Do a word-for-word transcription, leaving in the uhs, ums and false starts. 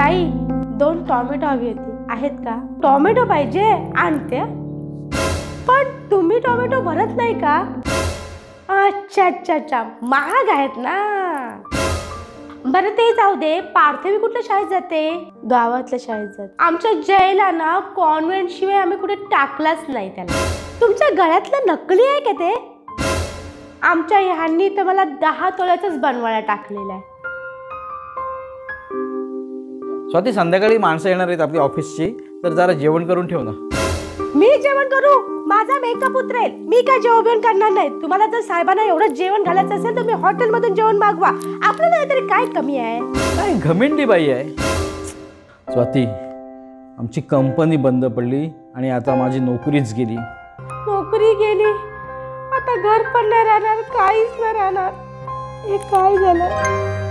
ताई दोन टोमॅटो हवी होती, आहेत का? टोमॅटो पाहिजे, आणते. पण तुम्ही टोमॅटो भरत नाही का? अच्छा अच्छा अच्छा, महाग आहेत ना. बरं ते जाऊ दे, पार्थवी कुठल्या शाळेत जाते? गावातल्या शाळेत जाते. आमच्या जयला ना कॉन्व्हेंट शिवाय आम्ही कुठे टाकलाच नाही त्याला. तुमच्या गळ्यातलं नकली आहे का ते? आमच्या ह्यांनी तर मला दहा तोळ्याचाच बनवायला टाकलेला आहे. स्वाती, संध्याकाळी माणसं येणार आहेत आपली ऑफिसची, तर जरा जेवण करून ठेव ना. मी जेवण करू? माझा मेकअप उतरेल, मी काय जेवण करणार नाही. तुम्हाला जर साहेबांना एवढं जेवण घालायचं असेल तर मी हॉटेलमधून जेवण मागवा. आपल्याला तरी काय कमी आहे? काय घमेंडी बाई आहे स्वाती. आमची कंपनी बंद पडली आणि आता माझी नोकरीच गेली. नोकरी गेली, आता घर पण नाही राहणार, काहीच नाही राहणार. हे काय झालं?